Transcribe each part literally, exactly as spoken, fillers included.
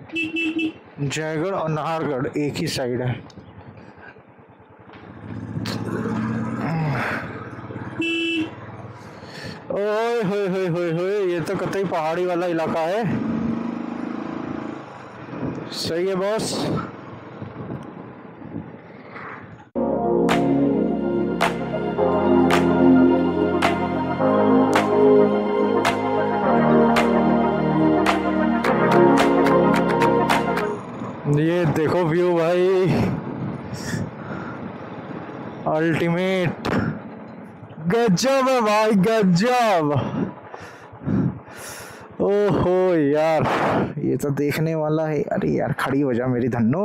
जयगढ़ और नाहरगढ़ एक ही साइड है। ओए होए होए होए होए, ये तो कतई पहाड़ी वाला इलाका है। सही है बॉस। ये देखो व्यू भाई, अल्टीमेट, गजब है भाई, गजब। ओहो यार, ये तो देखने वाला है। अरे यार खड़ी हो जा मेरी धन्नो।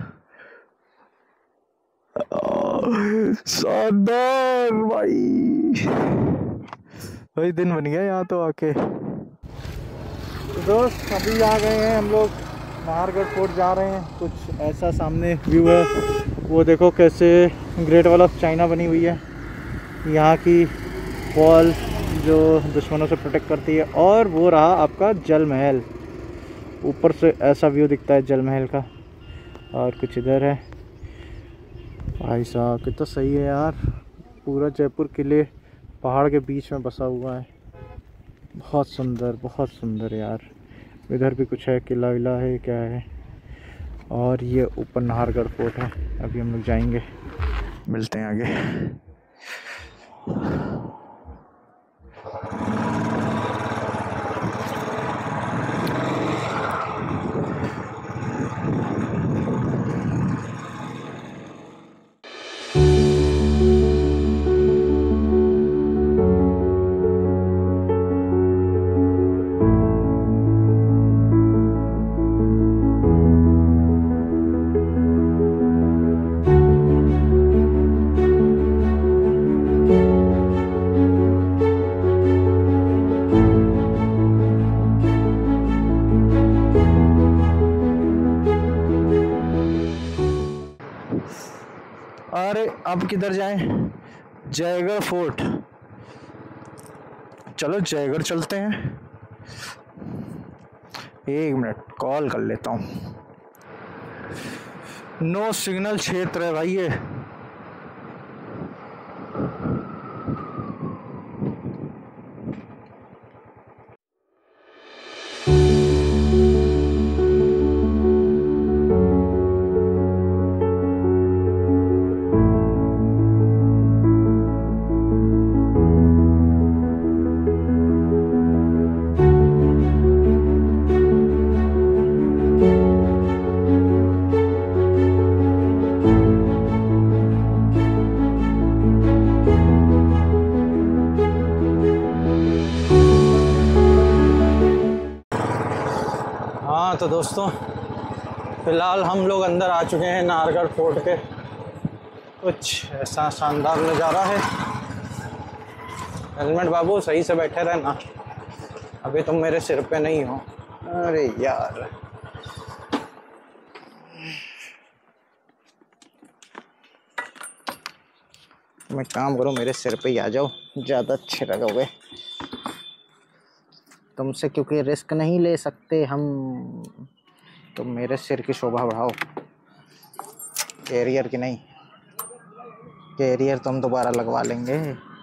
शानदार भाई, वही दिन बन गया यहाँ तो आके। तो दोस्त अभी आ गए हैं हम लोग, नाहरगढ़ फोर्ट जा रहे हैं। कुछ ऐसा सामने व्यू है, वो देखो कैसे ग्रेट वॉल ऑफ चाइना बनी हुई है। यहाँ की वॉल जो दुश्मनों से प्रोटेक्ट करती है। और वो रहा आपका जल महल, ऊपर से ऐसा व्यू दिखता है जल महल का। और कुछ इधर है भाई साहब, कितना सही है यार। पूरा जयपुर किले पहाड़ के बीच में बसा हुआ है, बहुत सुंदर, बहुत सुंदर यार। इधर भी कुछ है, किला विला है क्या है। और ये ऊपर नाहरगढ़ फोर्ट है। अभी हम लोग जाएंगे, मिलते हैं आगे। अरे अब किधर जाएं? जयगढ़ फोर्ट। चलो जयगढ़ चलते हैं। एक मिनट कॉल कर लेता हूँ। नो सिग्नल क्षेत्र है भाई ये। तो दोस्तों फिलहाल हम लोग अंदर आ चुके हैं नाहरगढ़ फोर्ट के। कुछ ऐसा शानदार नज़ारा है। हेलमेट बाबू सही से बैठे रहना, अभी तुम मेरे सिर पे नहीं हो। अरे यार तुम एक काम करो, मेरे सिर पे ही आ जाओ, ज़्यादा अच्छे लगोगे। तुमसे क्योंकि रिस्क नहीं ले सकते हम, तुम मेरे सिर की शोभा बढ़ाओ, कैरियर की नहीं। कैरियर तो हम दोबारा लगवा लेंगे।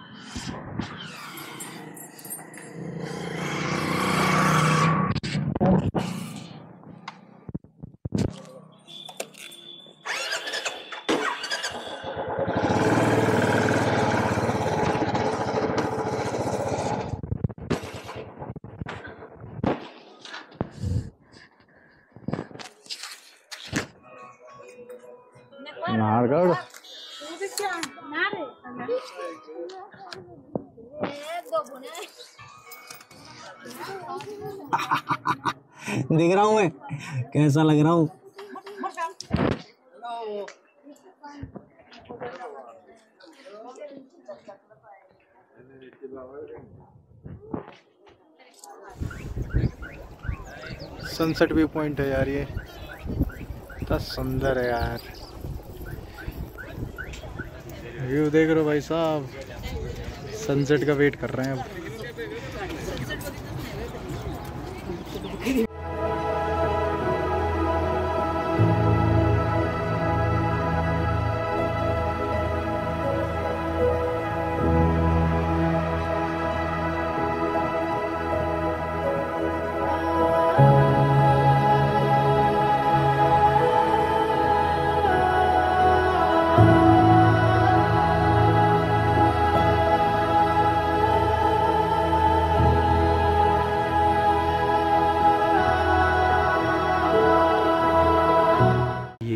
नाहरगढ़ दिख रहा हूँ मैं, कैसा लग रहा हूँ? सनसेट व्यू पॉइंट है यार, ये इतना सुंदर है यार। व्यू देख रहे हो भाई साहब, सनसेट का वेट कर रहे हैं अब।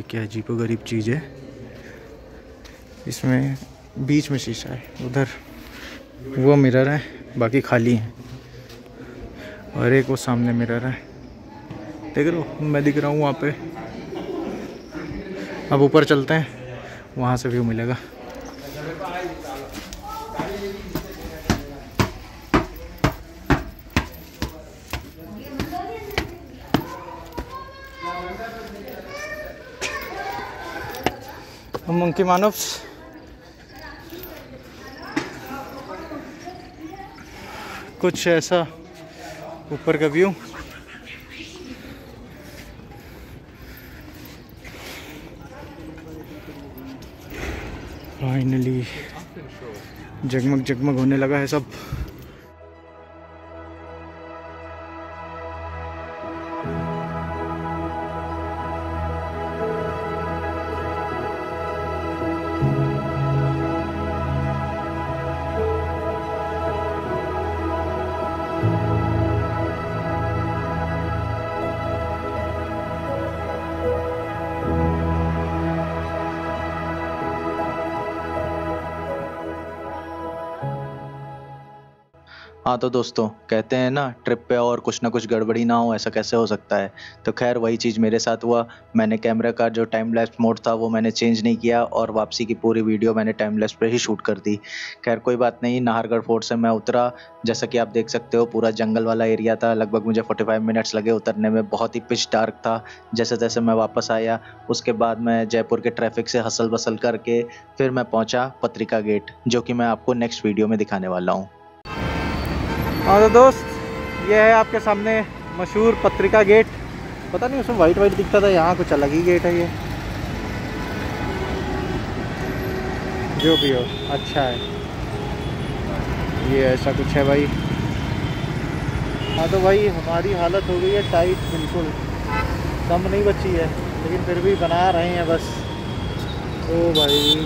ये क्या अजीबोगरीब चीज़ है, इसमें बीच में शीशा है, उधर वो मिरर है, बाकी खाली है, और एक वो सामने मिरर है, देख रहे हो मैं दिख रहा हूँ वहाँ पे। अब ऊपर चलते हैं, वहाँ से व्यू मिलेगा। मंकी मानव्स कुछ ऐसा ऊपर का व्यू। फाइनली जगमग जगमग होने लगा है सब। हाँ तो दोस्तों, कहते हैं ना ट्रिप पे और कुछ ना कुछ गड़बड़ी ना हो, ऐसा कैसे हो सकता है। तो खैर वही चीज़ मेरे साथ हुआ। मैंने कैमरा का जो टाइम लैप्स मोड था वो मैंने चेंज नहीं किया और वापसी की पूरी वीडियो मैंने टाइम लैप्स पे ही शूट कर दी। खैर कोई बात नहीं, नाहरगढ़ फोर्ट से मैं उतरा। जैसा कि आप देख सकते हो पूरा जंगल वाला एरिया था। लगभग मुझे पैंतालीस मिनट्स लगे उतरने में, बहुत ही पिच डार्क था। जैसे तैसे मैं वापस आया। उसके बाद मैं जयपुर के ट्रैफिक से हसल बसल करके फिर मैं पहुँचा पत्रिका गेट, जो कि मैं आपको नेक्स्ट वीडियो में दिखाने वाला हूँ। हाँ तो दोस्त, ये है आपके सामने मशहूर पत्रिका गेट। पता नहीं उसमें वाइट वाइट दिखता था, यहाँ कुछ अलग ही गेट है ये। जो भी हो अच्छा है, ये ऐसा कुछ है भाई। हाँ तो भाई हमारी हालत हो गई है टाइट, बिल्कुल दम नहीं बची है, लेकिन फिर भी बना रहे हैं बस। ओ भाई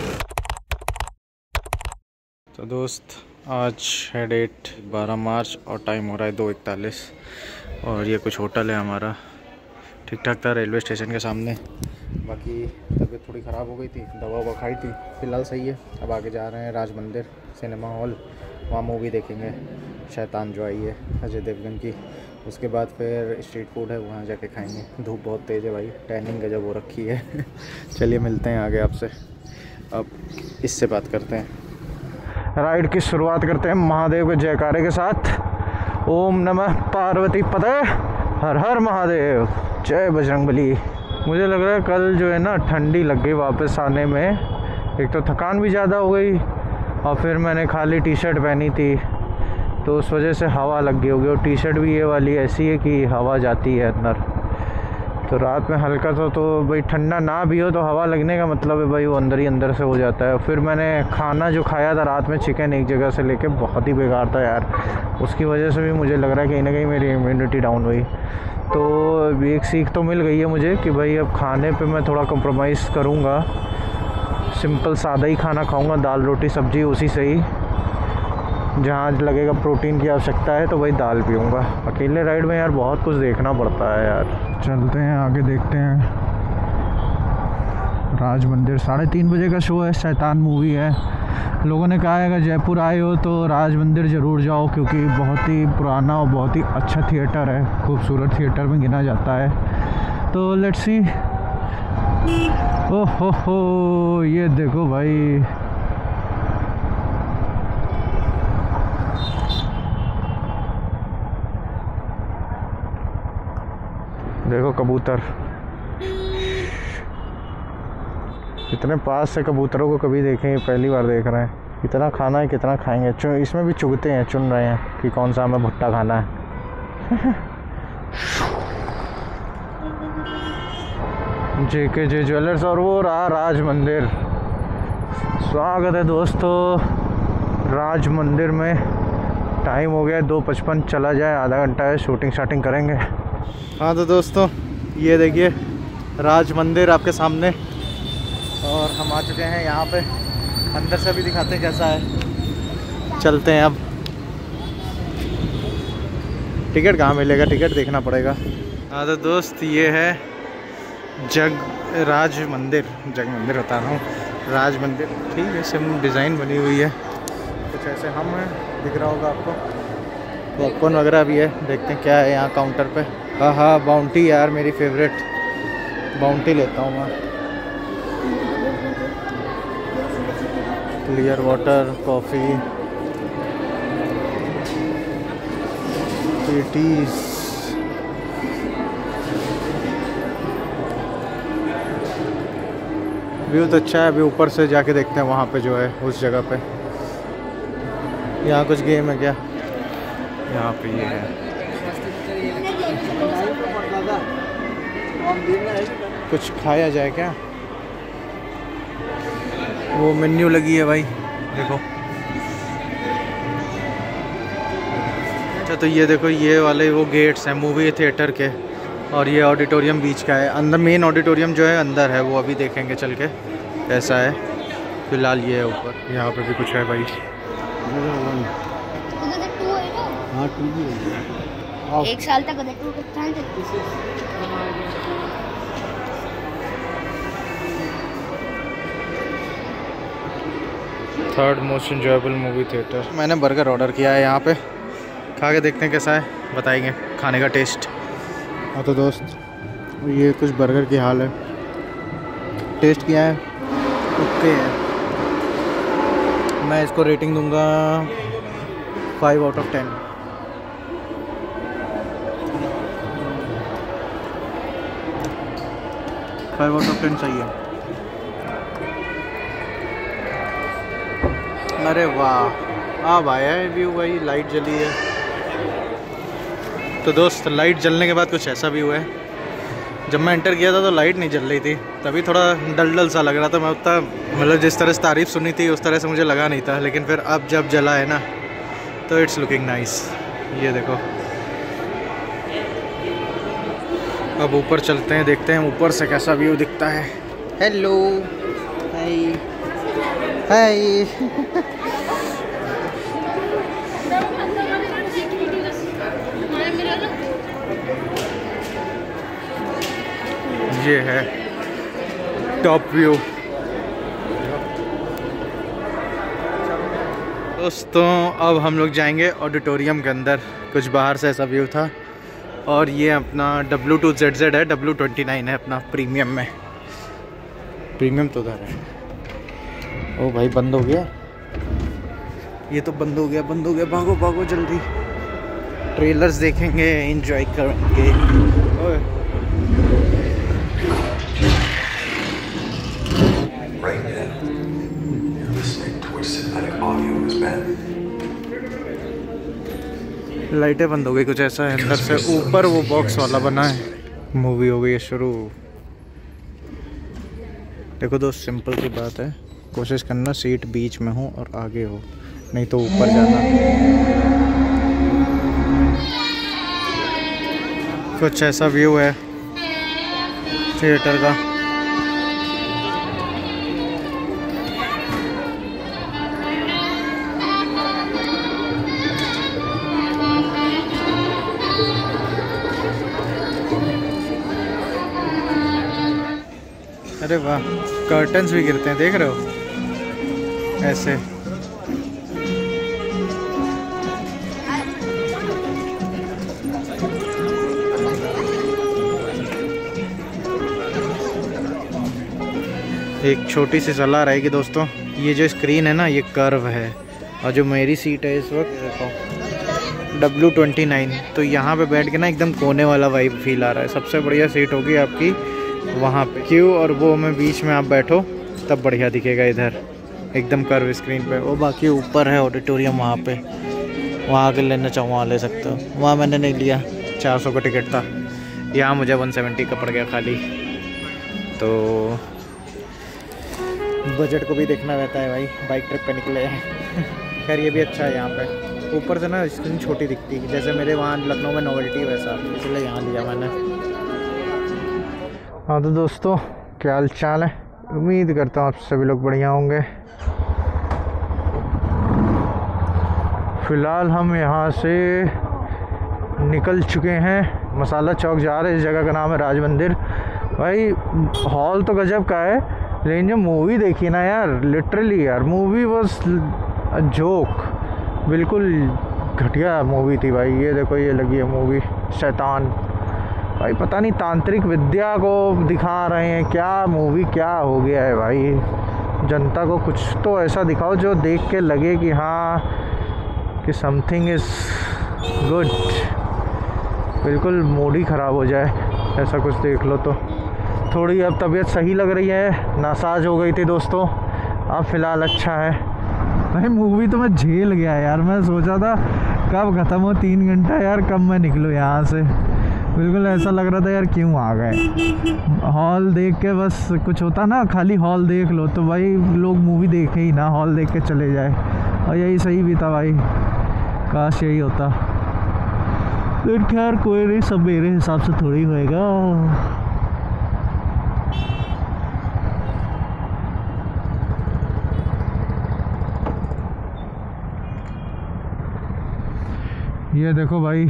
तो दोस्त, आज है डेट बारह मार्च और टाइम हो रहा है दो इकतालीस, और ये कुछ होटल है हमारा। ठीक ठाक था, रेलवे स्टेशन के सामने। बाकी तबीयत थोड़ी ख़राब हो गई थी, दवा ववा खाई थी, फ़िलहाल सही है। अब आगे जा रहे हैं राज मंदिर सिनेमा हॉल, वहाँ मूवी देखेंगे शैतान जो आई है अजय देवगन की। उसके बाद फिर स्ट्रीट फूड है, वहाँ जाके खाएंगे। धूप बहुत तेज़ है भाई, टैनिंग गजब हो रखी है। चलिए मिलते हैं आगे आपसे, अब इससे बात करते हैं। राइड की शुरुआत करते हैं महादेव के जयकारे के साथ। ओम नमः पार्वती पते, हर हर महादेव, जय बजरंगबली। मुझे लग रहा है कल जो है ना ठंडी लग गई वापस आने में। एक तो थकान भी ज़्यादा हो गई और फिर मैंने खाली टी शर्ट पहनी थी, तो उस वजह से हवा लग गई होगी। और टी शर्ट भी ये वाली ऐसी है कि हवा जाती है अंदर। तो रात में हल्का था, तो भाई ठंडा ना भी हो तो हवा लगने का मतलब है भाई वो अंदर ही अंदर से हो जाता है। फिर मैंने खाना जो खाया था रात में, चिकन एक जगह से लेके, बहुत ही बेकार था यार। उसकी वजह से भी मुझे लग रहा है कहीं ना कहीं मेरी इम्यूनिटी डाउन हुई। तो एक सीख तो मिल गई है मुझे कि भाई अब खाने पे मैं थोड़ा कंप्रोमाइज़ करूँगा। सिंपल सादा ही खाना खाऊँगा, दाल रोटी सब्ज़ी उसी से ही। जहाँ लगेगा प्रोटीन की आवश्यकता है तो भाई दाल पीऊँगा। अकेले राइड में यार बहुत कुछ देखना पड़ता है यार। चलते हैं आगे, देखते हैं राज मंदिर। साढ़े तीन बजे का शो है, शैतान मूवी है। लोगों ने कहा है अगर जयपुर आए हो तो राज मंदिर ज़रूर जाओ, क्योंकि बहुत ही पुराना और बहुत ही अच्छा थिएटर है, खूबसूरत थिएटर में गिना जाता है। तो लेट्स सी। ओह हो हो, ये देखो भाई, देखो कबूतर। इतने पास से कबूतरों को कभी देखे, पहली बार देख रहे हैं। इतना खाना है, कितना खाएंगे। इसमें भी चुगते हैं, चुन रहे हैं कि कौन सा हमें भुट्टा खाना है। जे के जे ज्वेलर्स, और वो रहा राज मंदिर। स्वागत है दोस्तों राज मंदिर में। टाइम हो गया दो पचपन, चला जाए, आधा घंटा है, शूटिंग शाटिंग करेंगे। हाँ तो दोस्तों, ये देखिए राज मंदिर आपके सामने, और हम आ चुके हैं यहाँ पे। अंदर से भी दिखाते हैं कैसा है। चलते हैं अब। टिकट कहाँ मिलेगा, टिकट देखना पड़ेगा। हाँ तो दोस्त, ये है जग राज मंदिर, जग मंदिर बता रहा हूँ, राज मंदिर। ठीक है, सिम डिज़ाइन बनी हुई है कुछ ऐसे। हम हैं, दिख रहा होगा आपको। पॉपकॉर्न वगैरह भी है, देखते हैं क्या है यहाँ काउंटर पे। हाँ हाँ, बाउंटी यार मेरी फेवरेट, बाउंटी लेता हूँ मैं। Clear water, coffee, patties. View तो अच्छा है। अभी ऊपर से जाके देखते हैं वहाँ पे जो है उस जगह पे। यहाँ कुछ गेम है क्या? यहाँ पे ये है, कुछ खाया जाए क्या? वो मेन्यू लगी है भाई, देखो। अच्छा, तो ये देखो, ये वाले वो गेट्स हैं मूवी थिएटर के, और ये ऑडिटोरियम बीच का है। अंदर मेन ऑडिटोरियम जो है अंदर है, वो अभी देखेंगे चल के कैसा है। फिलहाल ये है ऊपर। यहाँ पे भी कुछ है भाई। हाँ, टू भी है। एक साल तक third most enjoyable movie theatre. मैंने बर्गर ऑर्डर किया है, यहाँ पे खा के देखते हैं कैसा है, बताएंगे खाने का टेस्ट। हाँ तो दोस्त, ये कुछ बर्गर की हाल है। टेस्ट किया है, ओके है। मैं इसको रेटिंग दूंगा five out of ten. Five out of ten सही है। अरे वाह, अब आया है व्यू भाई, लाइट जली है। तो दोस्त, लाइट जलने के बाद कुछ ऐसा व्यू है। जब मैं एंटर किया था तो लाइट नहीं जल रही थी, तभी थोड़ा डल डल सा लग रहा था। मैं उतना मतलब जिस तरह से तारीफ़ सुनी थी उस तरह से मुझे लगा नहीं था, लेकिन फिर अब जब जला है ना तो इट्स लुकिंग नाइस। ये देखो, अब ऊपर चलते हैं, देखते हैं ऊपर से कैसा व्यू दिखता है। Hello, hi hi. ये है टॉप व्यू। दोस्तों, अब हम लोग जाएंगे ऑडिटोरियम के अंदर। कुछ बाहर से ऐसा व्यू था। और ये अपना डब्ल्यू टू जेड जेड है, डब्ल्यू ट्वेंटी नाइन है अपना प्रीमियम में। प्रीमियम तो उधर है। ओ भाई, बंद हो गया ये तो, बंद हो गया, बंद हो गया। भागो भागो जल्दी। ट्रेलर्स देखेंगे, एंजॉय करेंगे। ओए लाइटें बंद हो गई, कुछ ऐसा है अंदर से। ऊपर वो बॉक्स वाला बना है। मूवी हो गई है शुरू। देखो दोस्त, सिंपल सी बात है, कोशिश करना सीट बीच में हो और आगे हो, नहीं तो ऊपर जाना। कुछ ऐसा व्यू है थिएटर का। अरे वाह, कर्टन्स भी गिरते हैं, देख रहे हो ऐसे। एक छोटी सी सलाह रहेगी दोस्तों, ये जो स्क्रीन है ना, ये कर्व है। और जो मेरी सीट है इस वक्त, देखो डब्ल्यू ट्वेंटी नाइन, तो यहाँ पे बैठ के ना एकदम कोने वाला वाइब फील आ रहा है। सबसे बढ़िया सीट होगी आपकी वहाँ पे, क्यों और वो में बीच में आप बैठो तब बढ़िया दिखेगा इधर एकदम कर्व स्क्रीन पे। वो बाकी ऊपर है ऑडिटोरियम, वहाँ पे, वहाँ आके लेना चाहो वहाँ ले सकते हो। वहाँ मैंने नहीं लिया, चार सौ का टिकट था। यहाँ मुझे वन सेवेंटी का पड़ गया खाली। तो बजट को भी देखना रहता है भाई, बाइक ट्रिप पे निकले हैं। खैर ये भी अच्छा है यहाँ पे। ऊपर से ना स्क्रीन छोटी दिखती है, जैसे मेरे वहाँ लखनऊ में नोवेल्टी वैसा, इसलिए यहाँ लिया मैंने। हाँ तो दोस्तों, क्या हाल चाल है? उम्मीद करता हूँ आप सभी लोग बढ़िया होंगे। फ़िलहाल हम यहाँ से निकल चुके हैं, मसाला चौक जा रहे हैं। इस जगह का नाम है राज मंदिर। भाई हॉल तो गजब का है, लेकिन जो मूवी देखी ना यार, लिटरली यार मूवी वाज जोक, बिल्कुल घटिया मूवी थी भाई। ये देखो ये लगी है मूवी शैतान, भाई पता नहीं तांत्रिक विद्या को दिखा रहे हैं क्या, मूवी क्या हो गया है भाई। जनता को कुछ तो ऐसा दिखाओ जो देख के लगे कि हाँ कि समथिंग इज़ गुड, बिल्कुल मूड ही ख़राब हो जाए ऐसा कुछ देख लो तो। थोड़ी अब तबीयत सही लग रही है, नासाज हो गई थी दोस्तों, अब फ़िलहाल अच्छा है भाई। मूवी तो मैं झेल गया यार, मैं सोचा था कब ख़त्म हो, तीन घंटा यार कब मैं निकलूँ यहाँ से, बिल्कुल ऐसा लग रहा था यार क्यों आ गए। हॉल देख के बस कुछ होता ना, खाली हॉल देख लो तो भाई लोग मूवी देखे ही ना, हॉल देख के चले जाए, और यही सही भी था भाई, काश यही होता। तो खैर कोई नहीं, सब मेरे हिसाब से थोड़ी होएगा। ये देखो भाई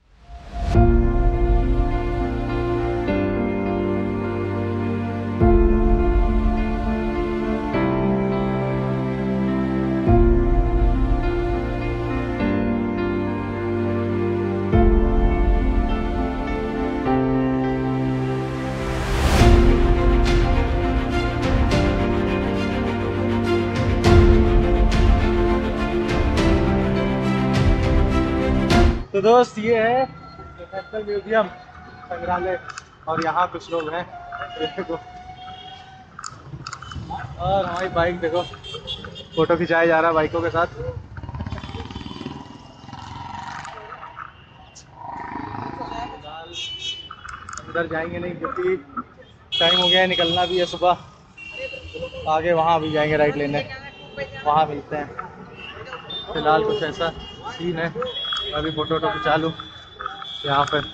तो दोस्त ये है नेशनल म्यूजियम संग्रहालय, और यहाँ कुछ लोग हैं देखो, और हमारी बाइक देखो, फोटो खिंचाया जा रहा है बाइकों के साथ। अंदर जाएंगे नहीं क्योंकि टाइम हो गया है, निकलना भी है सुबह, आगे वहाँ भी जाएंगे राइड लेने, वहाँ मिलते हैं। फिलहाल कुछ ऐसा सीन है, अभी फोटो वोटो खिंचा लूँ यहाँ पे।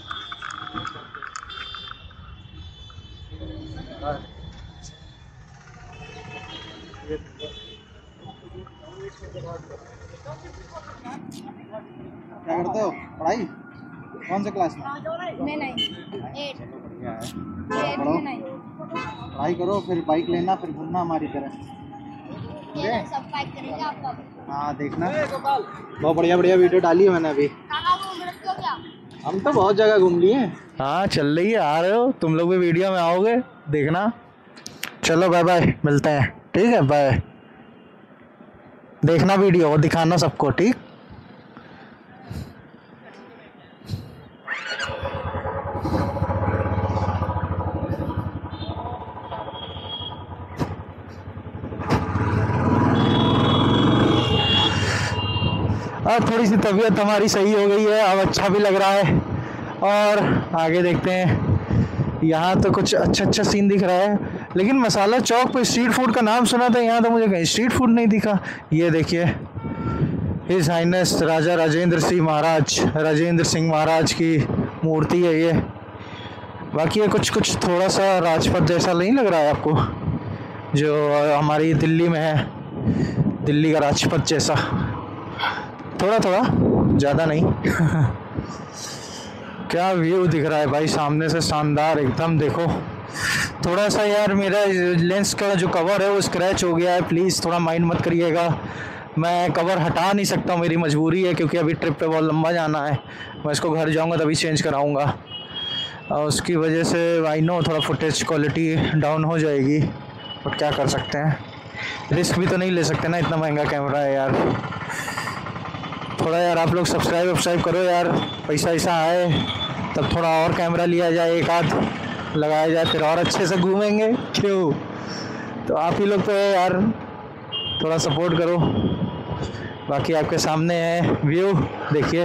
क्या करते हो पढ़ाई, कौन से क्लास में? मैं नहीं, एट पढ़ो, पढ़ाई करो, फिर बाइक लेना, फिर घूमना हमारी तरह। सब बाइक करेंगे आपका। हाँ देखना, बहुत बढ़िया बढ़िया वीडियो डाली है मैंने अभी। हम तो बहुत जगह घूम लिए हैं। हाँ चल रही है, आ रहे हो तुम लोग भी, वीडियो में आओगे देखना। चलो बाय बाय, मिलते हैं, ठीक है बाय। देखना वीडियो और दिखाना सबको, ठीक। अब थोड़ी सी तबीयत हमारी सही हो गई है, अब अच्छा भी लग रहा है, और आगे देखते हैं। यहाँ तो कुछ अच्छा अच्छा सीन दिख रहा है, लेकिन मसाला चौक पे स्ट्रीट फूड का नाम सुना था, यहाँ तो मुझे कहीं स्ट्रीट फूड नहीं दिखा। ये देखिए हिज हाइनेस राजा राजेंद्र सिंह महाराज, राजेंद्र सिंह महाराज की मूर्ति है ये। बाकी ये कुछ कुछ थोड़ा सा राजपथ जैसा नहीं लग रहा है आपको, जो हमारी दिल्ली में है, दिल्ली का राजपथ जैसा, थोड़ा थोड़ा, ज़्यादा नहीं। क्या व्यू दिख रहा है भाई सामने से, शानदार एकदम। देखो थोड़ा सा यार मेरा लेंस का जो कवर है वो स्क्रैच हो गया है, प्लीज़ थोड़ा माइंड मत करिएगा। मैं कवर हटा नहीं सकता हूँ, मेरी मजबूरी है, क्योंकि अभी ट्रिप पे बहुत लंबा जाना है। मैं इसको घर जाऊँगा तभी चेंज कराऊँगा, और उसकी वजह से आई नो थोड़ा फुटेज क्वालिटी डाउन हो जाएगी, बट क्या कर सकते हैं, रिस्क भी तो नहीं ले सकते ना, इतना महंगा कैमरा है यार। थोड़ा यार आप लोग सब्सक्राइब वब्सक्राइब करो यार, पैसा ऐसा आए तब थोड़ा और कैमरा लिया जाए, एक आध लगाया जाए, फिर और अच्छे से घूमेंगे, क्यों। तो आप ही लोग तो है यार, थोड़ा सपोर्ट करो। बाकी आपके सामने है व्यू, देखिए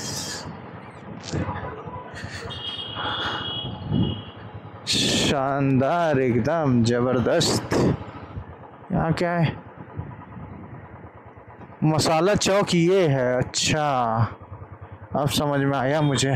शानदार एकदम ज़बरदस्त। यहाँ क्या है, मसाला चौक ये है, अच्छा अब समझ में आया मुझे।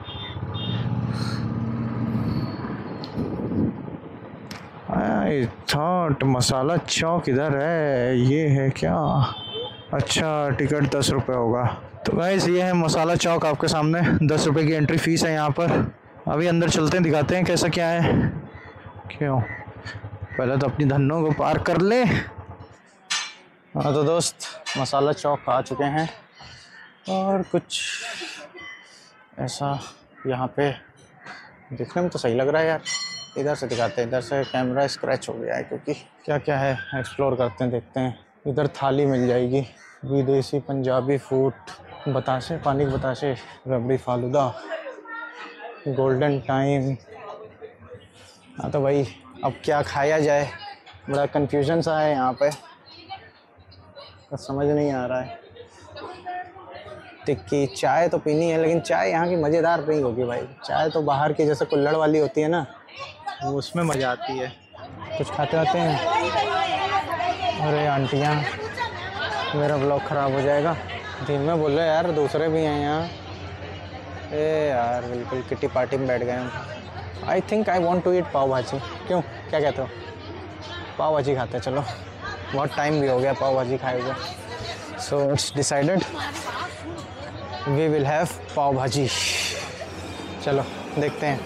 आई थॉट मसाला चौक इधर है, ये है क्या, अच्छा टिकट दस रुपये होगा। तो गाइस ये है मसाला चौक आपके सामने, दस रुपये की एंट्री फीस है यहाँ पर। अभी अंदर चलते हैं, दिखाते हैं कैसा क्या है। क्यों, पहले तो अपनी धन्नों को पार कर ले। हाँ तो दोस्त, मसाला चौक आ चुके हैं और कुछ ऐसा यहाँ पे दिखने में तो सही लग रहा है यार। इधर से दिखाते हैं, इधर से कैमरा स्क्रैच हो गया है क्योंकि क्या क्या है एक्सप्लोर करते हैं, देखते हैं। इधर थाली मिल जाएगी, विदेशी पंजाबी फूड, बताशे, पानी के बताशे, रबड़ी फालूदा, गोल्डन टाइम। हाँ तो भाई अब क्या खाया जाए, बड़ा कन्फ्यूजन सा है यहाँ पे, बस समझ नहीं आ रहा है। टिक्की, चाय तो पीनी है लेकिन चाय यहाँ की मज़ेदार नहीं होगी भाई। चाय तो बाहर की जैसे कुल्हड़ वाली होती है ना, वो उसमें मज़ा आती है। कुछ खाते आते हैं। अरे आंटियाँ, मेरा ब्लॉग ख़राब हो जाएगा। दिन में बोल रहे यार, दूसरे भी हैं यहाँ। ए यार बिल्कुल किटी पार्टी में बैठ गए हम। I think I want to eat pav bhaji. क्यों, क्या कहते हो? पाव भाजी खाते हैं, चलो। बहुत टाइम भी हो गया पाव भाजी खाए हुए। So it's decided, we will have pav bhaji. चलो देखते हैं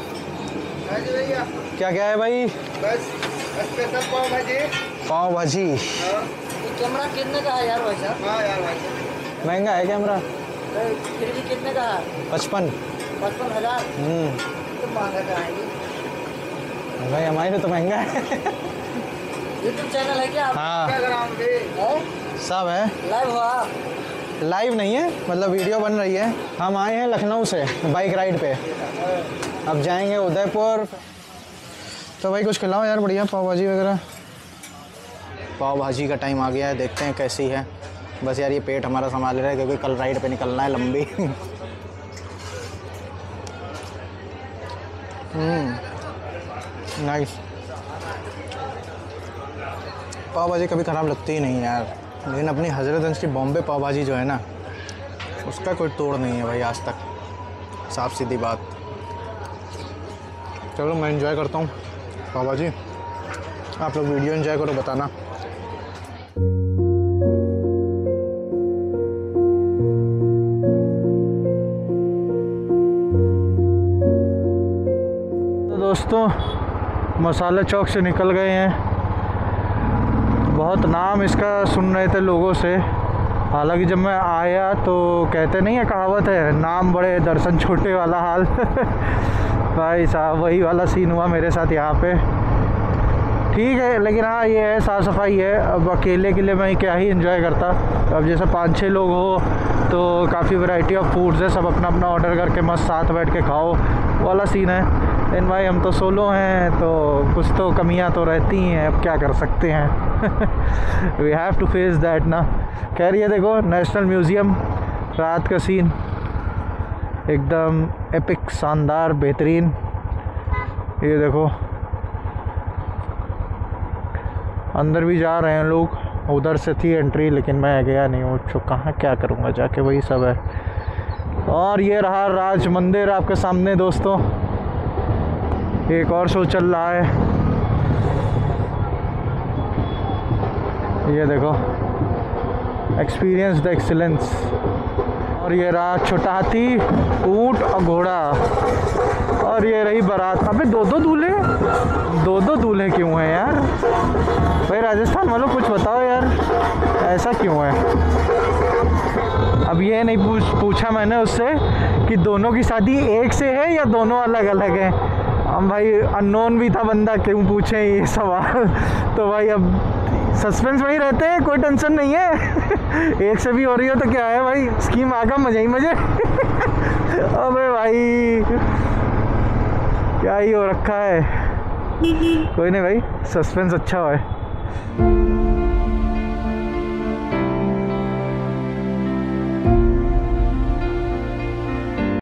क्या क्या है भाई। बस स्पेशल पाव भाजी। पाव भाजी कैमरा कितने का है यार भाई साहब? हाँ यार भाई, महंगा है कैमरा? फिर भी कितने का है? पचपन पचपन हजार हम्म तो महंगा का है ये? भाई हमारे लिए तो महंगा है। यूट्यूब चैनल है क्या? हाँ इंस्टाग्राम पे है? सब है। लाइव हो आप? लाइव नहीं है, मतलब वीडियो बन रही है। हम आए हैं लखनऊ से बाइक राइड पे, अब जाएंगे उदयपुर। तो भाई कुछ खिलाओ यार बढ़िया, पाव भाजी वगैरह। पाव भाजी का टाइम आ गया है, देखते हैं कैसी है। बस यार ये पेट हमारा संभाल रहा है क्योंकि कल राइड पे निकलना है लंबी। हम्म नाइस। पाव भाजी कभी ख़राब लगती ही नहीं यार, लेकिन अपनी हज़रतगंज की बॉम्बे पाव भाजी जो है ना, उसका कोई तोड़ नहीं है भाई आज तक, साफ सीधी बात। चलो मैं एंजॉय करता हूँ पाव भाजी, आप लोग वीडियो एंजॉय करो, बताना। तो दोस्तों मसाला चौक से निकल गए हैं। बहुत नाम इसका सुन रहे थे लोगों से, हालांकि जब मैं आया तो कहते नहीं है, कहावत है, नाम बड़े दर्शन छोटे वाला हाल। भाई साहब वही वाला सीन हुआ मेरे साथ यहाँ पे। ठीक है, लेकिन हाँ ये है, साफ़ सफाई है। अब अकेले के लिए मैं क्या ही एंजॉय करता, अब जैसे पाँच छः लोग हो तो काफ़ी वैरायटी ऑफ फूड्स है, सब अपना अपना ऑर्डर करके मस्त साथ बैठ के खाओ वाला सीन है। लेकिन भाई हम तो सोलो हैं तो कुछ तो कमियां तो रहती हैं, अब क्या कर सकते हैं। We have to face that ना। खैर ये देखो नेशनल म्यूज़ियम, रात का सीन एकदम एपिक, शानदार, बेहतरीन। ये देखो अंदर भी जा रहे हैं लोग, उधर से थी एंट्री लेकिन मैं गया नहीं हूँ, तो कहाँ क्या करूँगा जाके, वही सब है। और ये रहा राज मंदिर आपके सामने दोस्तों, एक और शो चल रहा है। ये देखो एक्सपीरियंस द एक्सीलेंस। और ये रहा छोटा हाथी, ऊंट और घोड़ा। और ये रही बारात। अबे दो दो दूल्हे, दो दो दूल्हे क्यों हैं यार? भाई राजस्थान वालों कुछ बताओ यार, ऐसा क्यों है? अब ये नहीं पूछ पूछा मैंने उससे कि दोनों की शादी एक से है या दोनों अलग अलग है। हम भाई अननोन भी था बंदा, क्यों पूछे ये सवाल। तो भाई अब सस्पेंस में ही रहते हैं, कोई टेंशन नहीं है। एक से भी हो रही हो तो क्या है भाई, स्कीम आगा मजे ही मजे। अबे भाई क्या ही हो रखा है। कोई नहीं भाई, सस्पेंस अच्छा है।